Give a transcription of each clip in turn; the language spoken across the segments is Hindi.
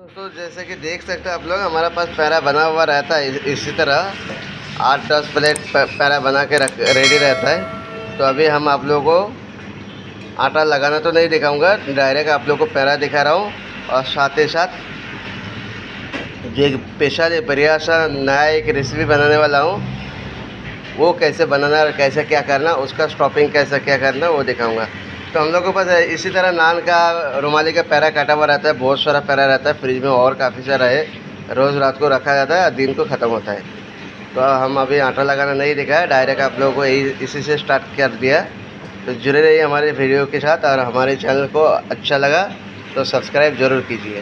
तो जैसे कि देख सकते हो आप लोग, हमारे पास पैरा बना हुआ रहता है इसी तरह 8-10 प्लेट पैरा बना के रेडी रहता है। तो अभी हम आप लोगों को आटा लगाना तो नहीं दिखाऊंगा, डायरेक्ट आप लोगों को पैरा दिखा रहा हूँ। और साथ ही साथ जो स्पेशल बढ़िया सा नया एक रेसिपी बनाने वाला हूँ, वो कैसे बनाना और कैसे क्या करना, उसका स्टॉपिंग कैसे क्या करना वो दिखाऊंगा। तो हम लोग के पास इसी तरह नान का, रुमाली का पैरा काटा हुआ रहता है, बहुत सारा पैरा रहता है फ्रिज में और काफ़ी सारा है। रोज़ रात को रखा जाता है, दिन को ख़त्म होता है। तो हम अभी आटा लगाना नहीं दिखाया, डायरेक्ट आप लोगों को इसी से स्टार्ट कर दिया। तो जुड़े रहिए हमारे वीडियो के साथ, और हमारे चैनल को अच्छा लगा तो सब्सक्राइब ज़रूर कीजिए।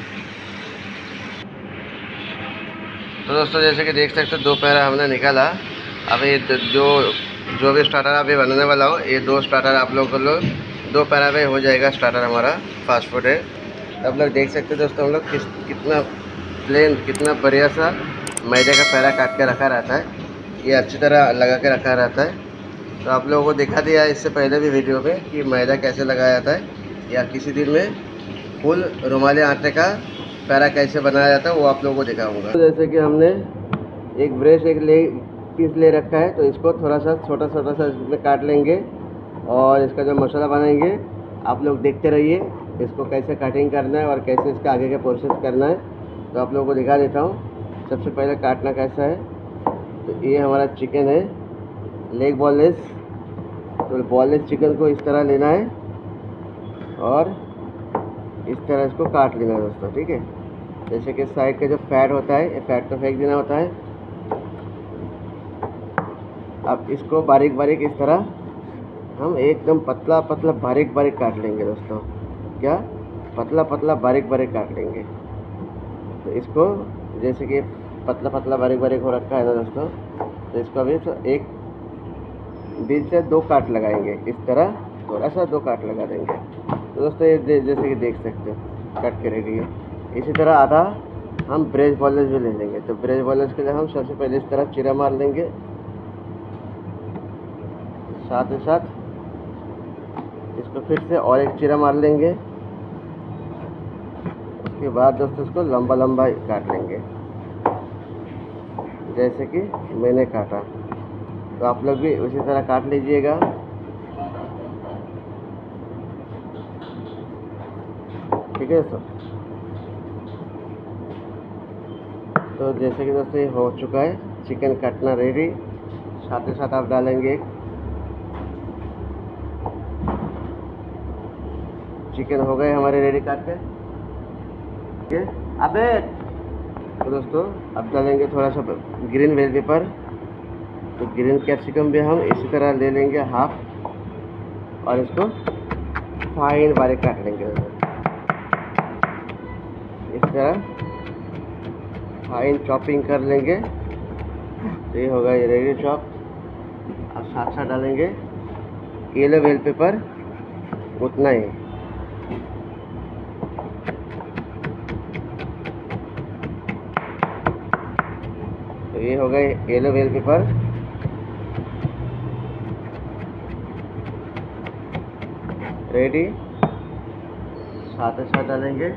तो दोस्तों जैसे कि देख सकते हो 2 पैरा हमने निकाला। अभी जो भी स्टार्टर अभी बनाने वाला हूँ, ये 2 स्टार्टर आप लोग को 2 पैरा में हो जाएगा स्टार्टर हमारा फास्ट फूड है। तो आप लोग देख सकते हो दोस्तों, हम लोग कितना प्लेन, कितना बढ़िया सा मैदे का पैरा काट के रखा रहता है, ये अच्छी तरह लगा के रखा रहता है। तो आप लोगों को दिखा दिया इससे पहले भी वीडियो में कि मैदा कैसे लगाया जाता है, या किसी दिन में फुल रुमाली आटे का पैरा कैसे बनाया जाता है वो आप लोगों को दिखाऊंगा। तो जैसे कि हमने एक ब्रेस्ट पीस ले रखा है, तो इसको थोड़ा सा छोटा सा इसमें काट लेंगे और इसका जो मसाला बनाएंगे आप लोग देखते रहिए, इसको कैसे कटिंग करना है और कैसे इसका आगे का प्रोसेस करना है। तो आप लोगों को दिखा देता हूँ। सबसे पहले काटना कैसा है, तो ये हमारा चिकन है, लेग बॉनलेस। तो बॉनलेस चिकन को इस तरह लेना है और इस तरह इसको काट लेना है दोस्तों, ठीक है। जैसे कि साइड का जो फैट होता है, ये फैट को फेंक देना होता है। अब इसको बारीक बारीक इस तरह हम एकदम पतला पतला बारीक बारीक काट लेंगे दोस्तों। क्या पतला पतला बारीक बारीक काट लेंगे। तो इसको जैसे कि पतला पतला बारीक बारीक हो रखा है ना दोस्तों, तो इसको अभी तो एक बीच से 2 काट लगाएंगे, इस तरह थोड़ा सा 2 काट लगा देंगे। तो दोस्तों ये जैसे कि देख सकते हो कट के रेडी है। इसी तरह आधा हम ब्रेस्ट बॉनलेस भी ले लेंगे। तो ब्रेस्ट बॉनलेस के लिए हम सबसे पहले इस तरह चीरा मार लेंगे, साथ ही साथ इसको फिर से और एक चीरा मार लेंगे। उसके बाद दोस्तों इसको लंबा लंबा काट लेंगे जैसे कि मैंने काटा। तो आप लोग भी उसी तरह काट लीजिएगा। ठीक है दोस्तों। तो जैसे कि दोस्तों ये हो चुका है चिकन काटना रेडी। साथ ही साथ आप डालेंगे चिकन हो गए हमारे रेडी काट के, ठीक है। अबे तो दोस्तों अब डालेंगे थोड़ा सा ग्रीन बेल पेपर। तो ग्रीन कैप्सिकम भी हम इसी तरह ले लेंगे हाफ, और इसको फाइन बारीक काट लेंगे इस तरह फाइन चॉपिंग कर लेंगे। तो ये होगा ये रेडी चॉप। अब साथ साथ डालेंगे येलो बेल पेपर, उतना ही। तो ये हो गए येलो बेल पेपर। रेडी। साथ ही साथ डालेंगे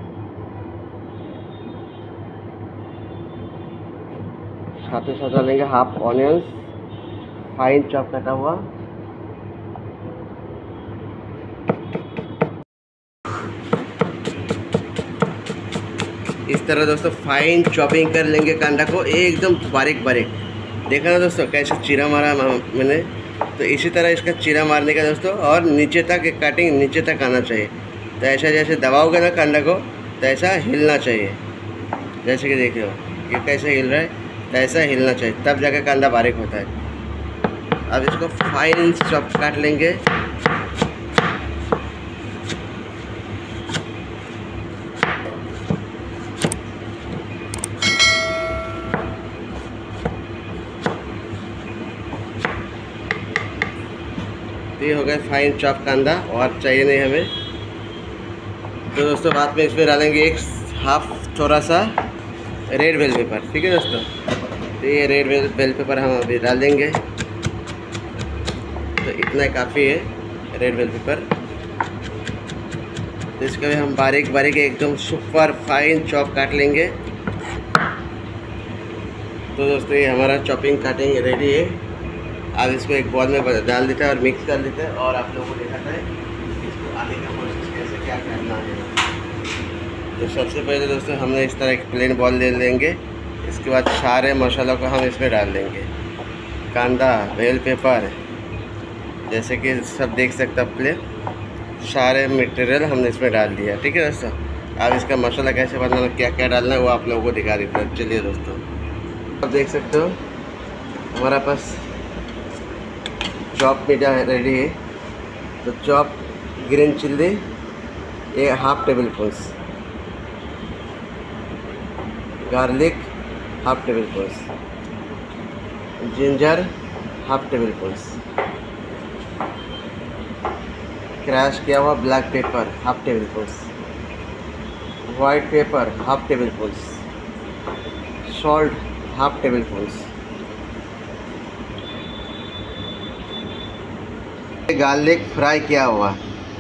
हाफ ऑनियंस, फाइन चॉप कटा हुआ। इस तरह दोस्तों फाइन चॉपिंग कर लेंगे कांदा को एकदम बारीक बारीक। देखा ना दोस्तों कैसे चीरा मारा मैंने। तो इसी तरह इसका चीरा मारने का दोस्तों, और नीचे तक कटिंग नीचे तक आना चाहिए। तो ऐसा जैसे दबाओगे ना कांदा को, तो ऐसा हिलना चाहिए। जैसे कि देख रहे हो ये कैसे हिल रहा है, तो ऐसा हिलना चाहिए, तब जाकर कांदा बारीक होता है। अब इसको फाइन चॉप काट लेंगे। तो ये हो गया फाइन चॉप कांदा, और चाहिए नहीं हमें। तो दोस्तों बाद में इसमें डालेंगे एक हाफ थोड़ा सा रेड बेल पेपर, ठीक है दोस्तों। तो ये रेड बेल पेपर हम अभी डाल देंगे। तो इतना काफ़ी है रेड बेल पेपर। तो इसका भी हम बारीक बारीक एकदम सुपर फाइन चॉप काट लेंगे। तो दोस्तों ये हमारा चॉपिंग काटिंग रेडी है। अब इसको एक बॉल में डाल देते हैं और मिक्स कर देते हैं और आप लोगों को दिखाता है इसको आगे का प्रोसेस कैसे क्या करना है। तो सबसे पहले दोस्तों हमने इस तरह एक प्लेन बॉल ले लेंगे। इसके बाद सारे मसालों को हम इसमें डाल देंगे। कांदा, बेल पेपर, जैसे कि सब देख सकते हैं प्लेन, सारे मटेरियल हमने इसमें डाल दिया। ठीक है दोस्तों, अब इसका मसाला कैसे बनाना, क्या क्या डालना है वो आप लोगों को दिखा देता हूँ। चलिए दोस्तों, आप देख सकते हो हमारा पास चॉप मीठा रेडी है। तो चॉप ग्रीन चिल्ली ये half tablespoon, garlic half tablespoon, ginger half tablespoon, crush किया हुआ black pepper half tablespoon, white pepper half tablespoon, salt half tablespoon, garlic fry किया हुआ।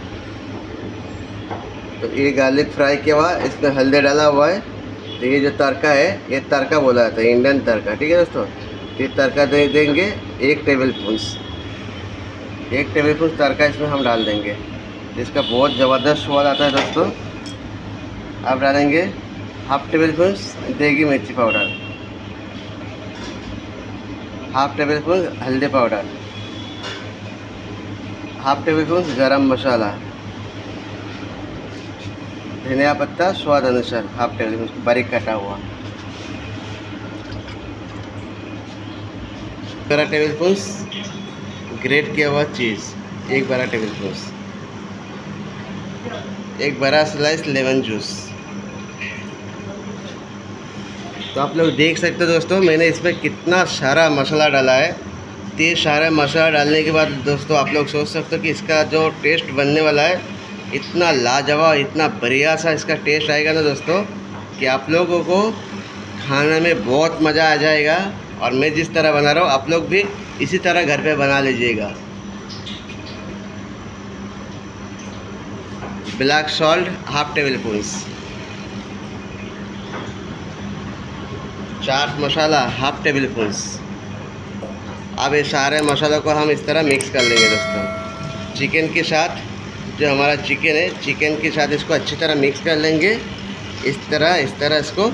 तो ये गार्लिक फ्राई किया हुआ, इसमें हल्दी डाला हुआ है। तो ये जो तड़का है ये तड़का बोला जाता है, इंडियन तड़का। ठीक है दोस्तों, ये तड़का दे देंगे 1 टेबल स्पून। 1 टेबल स्पून तड़का इसमें हम डाल देंगे, इसका बहुत ज़बरदस्त स्वाद आता है दोस्तों। अब डालेंगे हाफ टेबल स्पून देगी मिर्ची पाउडर, हाफ टेबल स्पून हल्दी powder, half tablespoon garam masala, धनिया पत्ता स्वाद अनुसार हाफ टेबल स्पून बारीक कटा हुआ, 12 टेबल स्पून ग्रेट किया हुआ चीज़, 1 बड़ा टेबल स्पून, 1 बड़ा स्लाइस लेमन जूस। तो आप लोग देख सकते हो दोस्तों मैंने इसमें कितना सारा मसाला डाला है। तो ये सारा मसाला डालने के बाद दोस्तों आप लोग सोच सकते हो कि इसका जो टेस्ट बनने वाला है इतना लाजवाब, इतना बढ़िया सा इसका टेस्ट आएगा ना दोस्तों कि आप लोगों को खाने में बहुत मज़ा आ जाएगा। और मैं जिस तरह बना रहा हूँ आप लोग भी इसी तरह घर पे बना लीजिएगा। Black salt half tablespoon, chaat masala half tablespoon. अब ये सारे मसालों को हम इस तरह मिक्स कर लेंगे दोस्तों। चिकन के साथ जो हमारा चिकन है, चिकन के साथ इसको अच्छी तरह मिक्स कर लेंगे। इस तरह इसको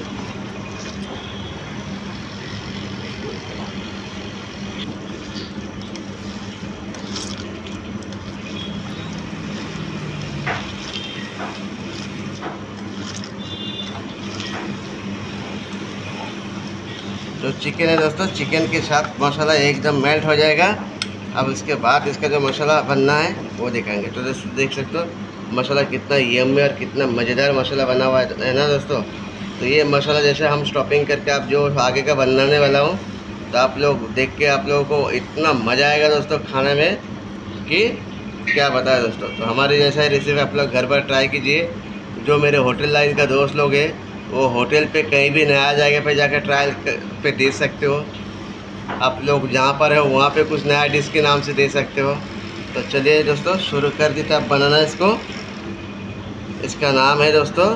जो चिकन है दोस्तों, चिकन के साथ मसाला एकदम मेल्ट हो जाएगा। अब इसके बाद इसका जो मसाला बनना है वो दिखाएंगे। तो दोस्तों देख सकते हो मसाला कितना यम्मी और कितना मज़ेदार मसाला बना हुआ है ना दोस्तों। तो ये मसाला जैसे हम स्टॉपिंग करके आप जो आगे का बनाने वाला हूँ, तो आप लोग देख के आप लोगों को इतना मज़ा आएगा दोस्तों खाने में कि क्या बताएं दोस्तों। तो हमारी जैसा रेसिपी आप लोग घर पर ट्राई कीजिए। जो मेरे होटल लाइन का दोस्त लोग हैं वो होटल पे कहीं भी नया जगह पे जाकर ट्रायल पे दे सकते हो। आप लोग जहाँ पर है वहाँ पे कुछ नया डिश के नाम से दे सकते हो। तो चलिए दोस्तों शुरू कर देते हैं बनाना इसको। इसका नाम है दोस्तों,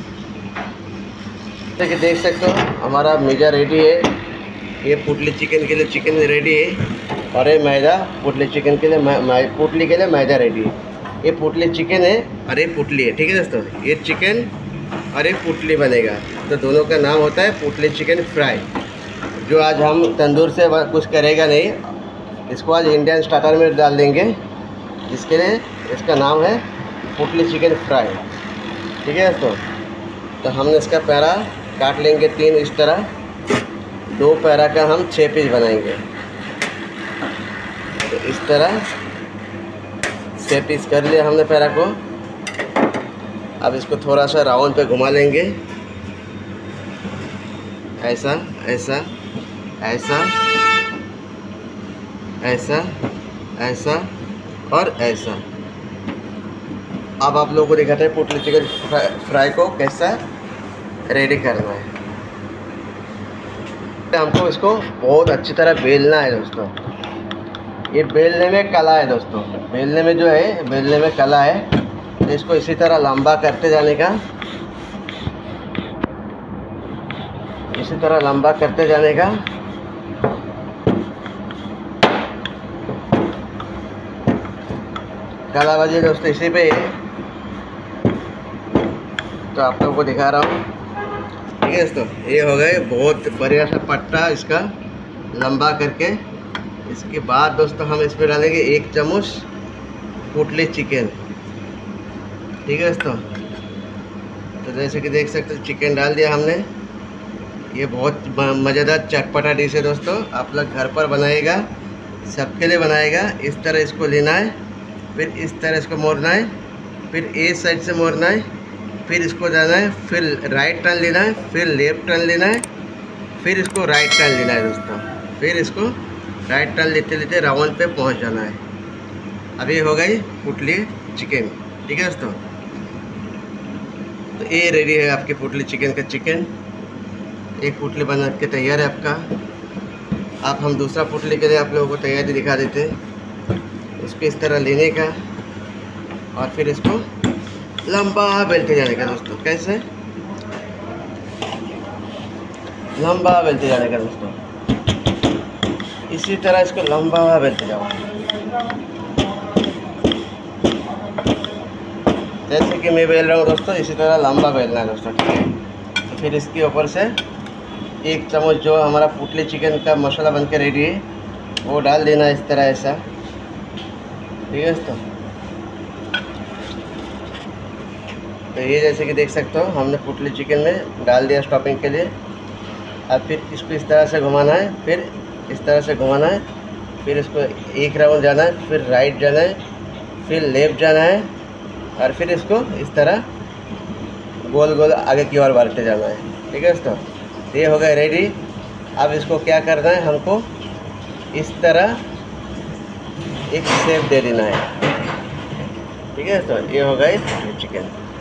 देखिए देख सकते हो हमारा मैदा रेडी है। ये पुटली चिकन के लिए चिकन रेडी है और ये मैदा पुटली चिकन के लिए पुटली के लिए मैदा रेडी है। ये पुटली चिकन है और ये पुटली है। ठीक है दोस्तों, ये चिकन और एक पुटली बनेगा। तो दोनों का नाम होता है पुटली चिकन फ्राई। जो आज हम तंदूर से कुछ करेगा नहीं, इसको आज इंडियन स्टार्टर में डाल देंगे, जिसके लिए इसका नाम है पुटली चिकन फ्राई। ठीक है दोस्तों, तो हम इसका पैरा काट लेंगे 3 इस तरह। 2 पैरा का हम 6 पीस बनाएंगे। तो इस तरह 6 पीस कर लिया हमने पैरा को। अब इसको थोड़ा सा राउंड पे घुमा लेंगे, ऐसा ऐसा ऐसा ऐसा ऐसा और ऐसा। अब आप लोगों को दिखाते हैं पुटली चिकन फ्राई को कैसा रेडी करना है। हमको इसको बहुत अच्छी तरह बेलना है दोस्तों। ये बेलने में कला है दोस्तों, बेलने में जो है बेलने में कला है। तो इसको इसी तरह लंबा करते जाने का। इसी तरह लंबा करते जाने का। कालाबाजी दोस्तों इसी पे है, तो आप लोगों को दिखा रहा हूँ। ठीक है दोस्तों, ये हो गए बहुत बढ़िया सा पट्टा इसका लंबा करके। इसके बाद दोस्तों हम इसमें डालेंगे 1 चम्मच पोटली चिकन। ठीक है दोस्तों, तो जैसे कि देख सकते हो चिकन डाल दिया हमने। ये बहुत मज़ेदार चटपटा डिश है दोस्तों, आप लोग घर पर बनाएगा, सबके लिए बनाएगा। इस तरह इसको लेना है, फिर इस तरह इसको मोड़ना है, फिर इस साइड से मोड़ना है, फिर इसको जाना है, फिर राइट टर्न लेना है, फिर लेफ्ट टर्न लेना है, फिर इसको राइट टर्न लेना है दोस्तों, फिर इसको राइट टर्न लेते लेते राउंड पे पहुंच जाना है। अभी हो गई पुटली चिकन। ठीक है दोस्तों, तो ये रेडी है आपकी पुटली चिकन का चिकन। एक पुटली बना के तैयार है आपका। अब हम दूसरा पुटली के लिए आप लोगों को तैयारी दिखा देते हैं। इसको इस तरह लेने का और फिर इसको लंबा बेलते जाने का दोस्तों। कैसे लंबा बेलते जाने का दोस्तों, इसी तरह इसको लंबा बेलते जाओ। जैसे कि मैं बेल रहा हूँ दोस्तों, इसी तरह लंबा बेलना है दोस्तों। ठीक है, तो फिर इसके ऊपर से 1 चम्मच जो हमारा पुटली चिकन का मसाला बन के रेडी है वो डाल देना इस तरह ऐसा। ठीक है दोस्तों, तो ये जैसे कि देख सकते हो हमने पुटली चिकन में डाल दिया स्टॉपिंग के लिए। अब फिर इसको इस तरह से घुमाना है, फिर इस तरह से घुमाना है, फिर इसको 1 राउंड जाना है, फिर राइट जाना है, फिर लेफ्ट जाना है, और फिर इसको इस तरह गोल गोल आगे की ओर बढ़ते जाना है। ठीक है दोस्तों, ये हो गया रेडी। अब इसको क्या करना है, हमको इस तरह एक शेप दे देना है। ठीक है दोस्तों, ये हो गई चिकन,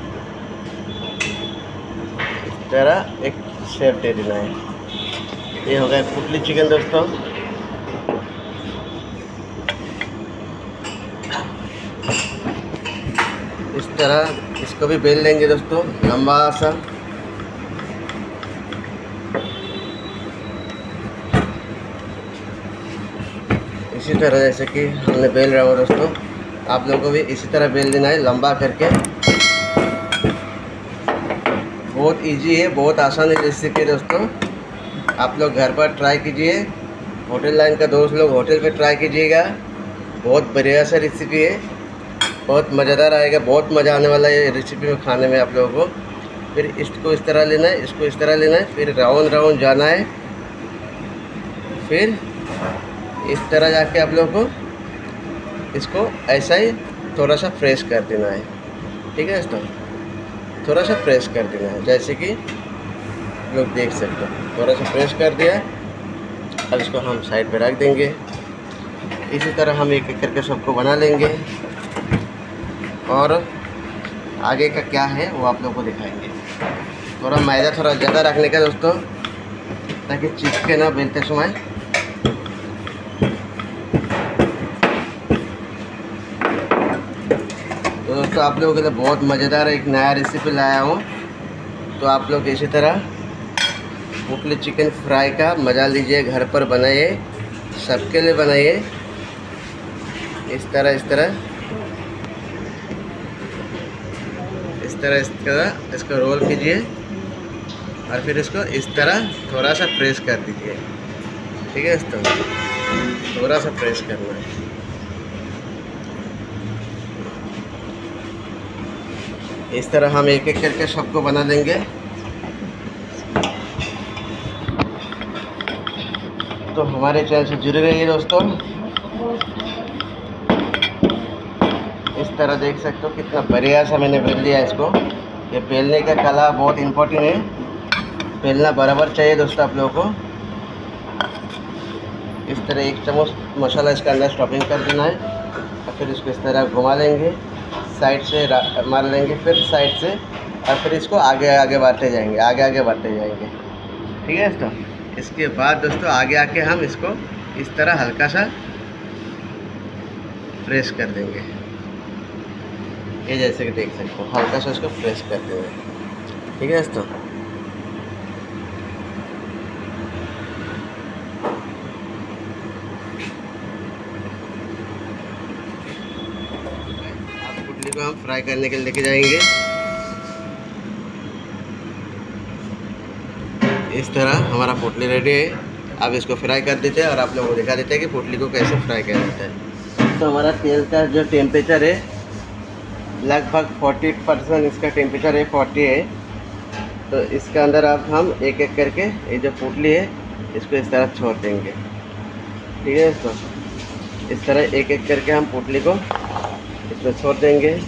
इस तरह एक शेप दे देना है। ये हो गया पुटली चिकन दोस्तों। इस तरह इसको भी बेल लेंगे दोस्तों लंबा सा। इसी तरह जैसे कि हमने बेल रहा हूँ दोस्तों, आप लोगों को भी इसी तरह बेल देना है लंबा करके। बहुत इजी है, बहुत आसान है रेसिपी दोस्तों। आप लोग घर पर ट्राई कीजिए, होटल लाइन का दोस्त लोग होटल पे ट्राई कीजिएगा। बहुत बढ़िया सा रेसिपी है, बहुत मज़ेदार आएगा, बहुत मज़ा आने वाला है ये रेसिपी में खाने में आप लोगों को। फिर इसको इस तरह लेना है, इसको इस तरह लेना है, फिर राउंड राउंड जाना है, फिर इस तरह जाके आप लोगों को इसको ऐसा ही थोड़ा सा फ्रेश कर देना है। ठीक है दोस्तों, थोड़ा सा फ्रेश कर देना है, जैसे कि लोग देख सकते हो थोड़ा सा फ्रेश कर दिया। अब इसको हम साइड पे रख देंगे। इसी तरह हम एक एक करके सबको बना लेंगे और आगे का क्या है वो आप लोगों को दिखाएंगे। थोड़ा मैदा थोड़ा ज़्यादा रखने का दोस्तों, ताकि चिपके ना बेलते समय। तो दोस्तों आप लोगों के लिए बहुत मज़ेदार एक नया रेसिपी लाया हूँ। तो आप लोग इसी तरह पुटली चिकन फ्राई का मज़ा लीजिए, घर पर बनाइए, सबके लिए बनाइए। इस तरह इसको रोल कीजिए और फिर इसको इस तरह थोड़ा सा प्रेस कर दीजिए। ठीक है दोस्तों, थोड़ा सा प्रेस करना है। इस तरह हम एक एक करके सबको बना लेंगे। तो हमारे चैनल से जुड़े रहिए दोस्तों। इस तरह देख सकते हो कितना बढ़िया सा मैंने बेल दिया इसको। ये बेलने का कला बहुत इम्पोर्टेंट है, बेलना बराबर चाहिए दोस्तों आप लोगों को। इस तरह 1 चम्मच मसाला इसके अंदर स्टॉपिंग कर देना है और फिर इसको इस तरह घुमा लेंगे, साइड से मार लेंगे, फिर साइड से, और फिर इसको आगे आगे बढ़ते जाएंगे, आगे बढ़ते जाएंगे। ठीक है दोस्तों, इसके बाद दोस्तों आगे आके हम इसको इस तरह हल्का सा प्रेस कर देंगे। ये जैसे कि देख सकते हो हल्का सा इसको प्रेस कर देंगे। ठीक है दोस्तों, फ्राई करने के लिए लेके जाएंगे। इस तरह हमारा पोटली रेडी है। अब इसको फ्राई कर देते हैं और आप लोगों को दिखा देते हैं कि पोटली को कैसे फ्राई किया जाता है। तो हमारा तेल का जो टेम्परेचर है लगभग 40% इसका टेम्परेचर है, 40 है। तो इसके अंदर अब हम एक एक करके ये जो पोटली है इसको इस तरह छोड़ देंगे। ठीक है दोस्तों, इस तरह एक एक करके हम पोटली को इसमें छोड़ देंगे।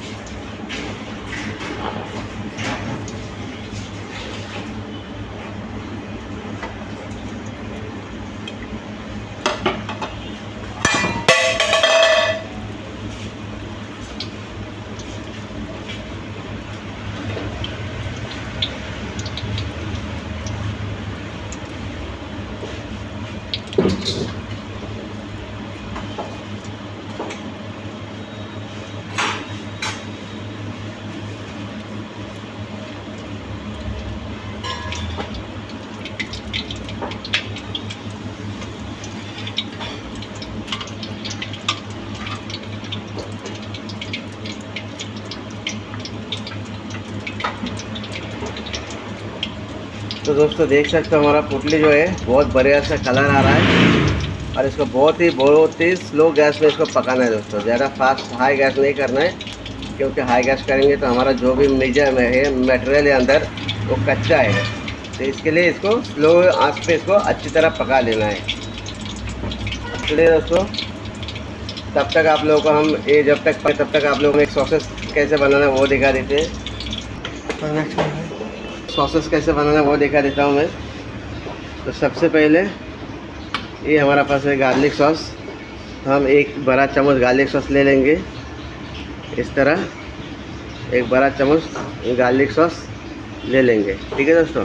तो दोस्तों देख सकते हो हमारा पोटली जो है बहुत बढ़िया सा कलर आ रहा है और इसको बहुत ही स्लो गैस में इसको पकाना है दोस्तों। ज़्यादा फास्ट हाई गैस नहीं करना है, क्योंकि हाई गैस करेंगे तो हमारा जो भी मटेरियल है अंदर वो कच्चा है। तो इसके लिए इसको स्लो आंच पे इसको अच्छी तरह पका लेना है। चलिए दोस्तों, तब तक आप लोगों को हम तब तक आप लोगों को एक सॉसेस कैसे बनाना है वो दिखा देते हैं। सॉसेस कैसे बनाना है वो दिखा देता हूँ मैं। तो सबसे पहले ये हमारा पास है गार्लिक सॉस। तो हम एक बड़ा चम्मच गार्लिक सॉस ले लेंगे। इस तरह एक बड़ा चम्मच गार्लिक सॉस ले लेंगे। ठीक है दोस्तों,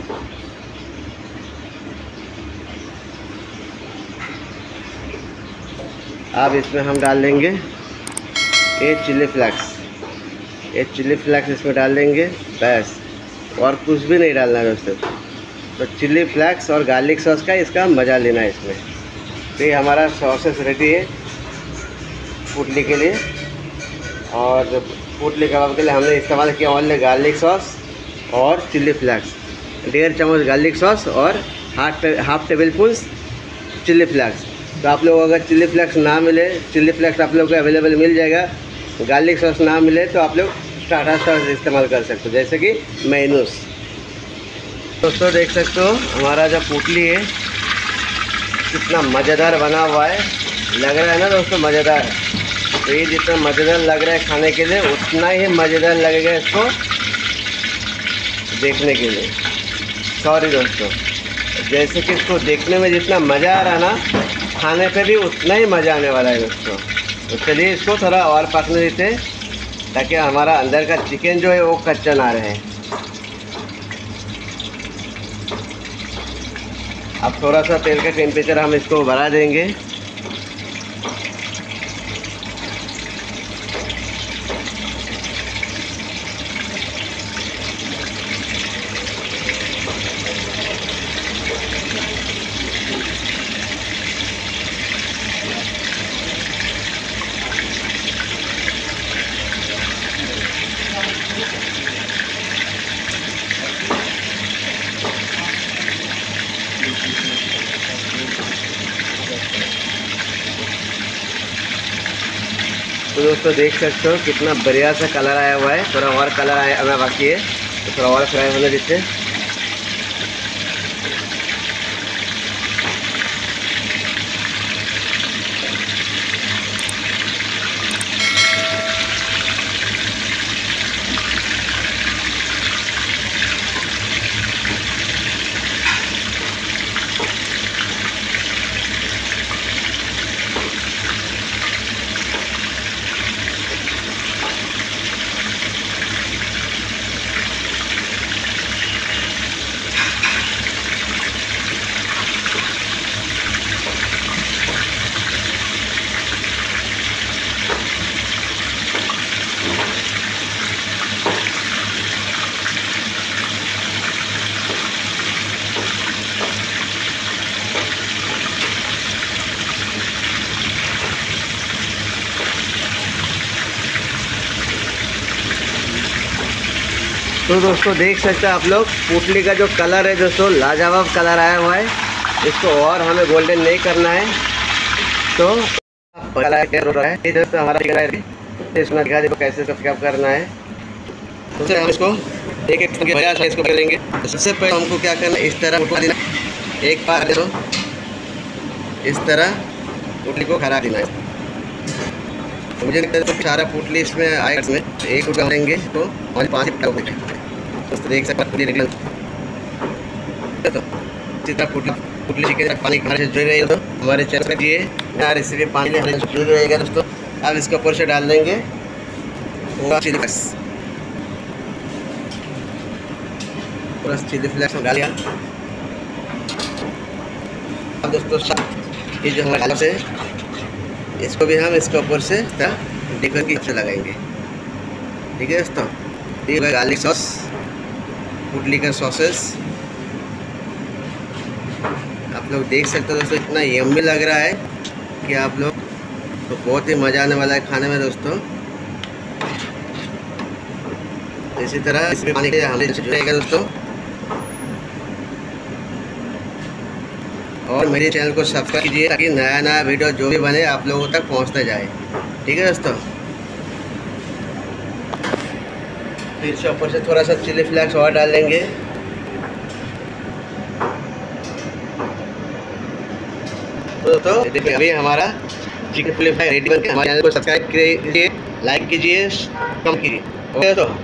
अब इसमें हम डाल देंगे ये चिली फ्लेक्स। ये चिली फ्लेक्स इसमें डाल देंगे बस, और कुछ भी नहीं डालना है दोस्तों। तो चिली फ्लेक्स और गार्लिक सॉस का इसका मज़ा लेना है इसमें। तो ये हमारा सॉसेस रेडी है पोटली के लिए। और पोटली कबाब के लिए हमने इस्तेमाल किया ओनली गार्लिक सॉस और चिली फ्लेक्स। 1.5 चम्मच गार्लिक सॉस और half tablespoon chilli flakes. तो आप लोग अगर चिली फ्लेक्स ना मिले, चिली फ्लेक्स आप लोग को अवेलेबल मिल जाएगा, गार्लिक सॉस ना मिले तो आप लोग टाटा सॉस इस्तेमाल कर सकते हो, जैसे कि मेयोनीज। दोस्तों देख सकते हो हमारा जो पोटली है कितना मज़ेदार बना हुआ है, लग रहा है ना दोस्तों मज़ेदार। तो ये जितना मज़ेदार लग रहा है खाने के लिए उतना ही मज़ेदार लगेगा इसको देखने के लिए। सॉरी दोस्तों, जैसे कि इसको देखने में जितना मज़ा आ रहा ना, खाने पे भी उतना ही मज़ा आने वाला है दोस्तों। तो चलिए इसको थोड़ा और पकने देते हैं ताकि हमारा अंदर का चिकन जो है वो कच्चा ना रहे। अब थोड़ा सा तेल का टेम्परेचर हम इसको बढ़ा देंगे। तो दोस्तों देख सकते हो कितना बढ़िया सा कलर आया हुआ है। थोड़ा और कलर आया बाकी है, तो थोड़ा और फ्राई होने देते हैं। तो दोस्तों देख सकते हैं आप लोग, पुतली का जो कलर है दोस्तों लाजवाब कलर आया हुआ है। इसको और हमें गोल्डन नहीं करना है। तो ये दोस्तों हमारा इसमें दिखा देखो कैसे सब्सक्राइब करना है। तो हम इसको एक एक प्रयास है इसको करेंगे। सबसे पहले हमको क्या करना है, इस तरह उठा देना, एक बार दे दो, इस तरह पुतली को खड़ा देना है। तो मुझे लगता है तो सारा पुतली इसमें आएगा, इसमें एक उठा देंगे तो और 5 दोस्तों देख सकते पुतली निकल। तो इसी तरह पुतली चिकन पानी हमारे से जुड़ रही है। तो हमारे चैनल पर ये रेसिपी पानी जुड़ रहेगा दोस्तों। अब इसके ऊपर से डाल देंगे चिली फ्लेक्स, पूरा चिली फ्लेक्स डाल दिया। अब दोस्तों ये जो हमारे आलू से इसको भी हम इसके ऊपर से डेकोर की से लगाएंगे। ठीक है दोस्तों, ये गार्लिक सॉस, पुतली का सॉसेस आप लोग देख सकते हो दोस्तों। इतना यम्मी लग रहा है कि आप लोग तो बहुत ही मज़ा आने वाला है खाने में दोस्तों। इसी तरह इसमें पानी हमें जुड़ेगा दोस्तों। और मेरे चैनल को सब्सक्राइब कीजिए ताकि नया नया वीडियो जो भी बने आप लोगों तक पहुंचता जाए। ठीक है दोस्तों, फिर से ऊपर से थोड़ा सा चिली फ्लेक्स और डाल देंगे। तो देखिए अभी हमारा चिकन चिली फ्राई रेडी बनके हमारे चैनल को सब्सक्राइब कीजिए, लाइक कीजिए, कमेंट कीजिए। ओके तो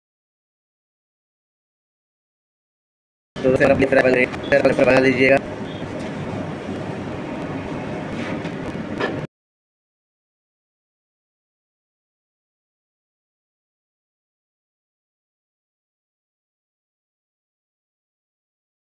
अपनी फ्राई बना लीजिएगा।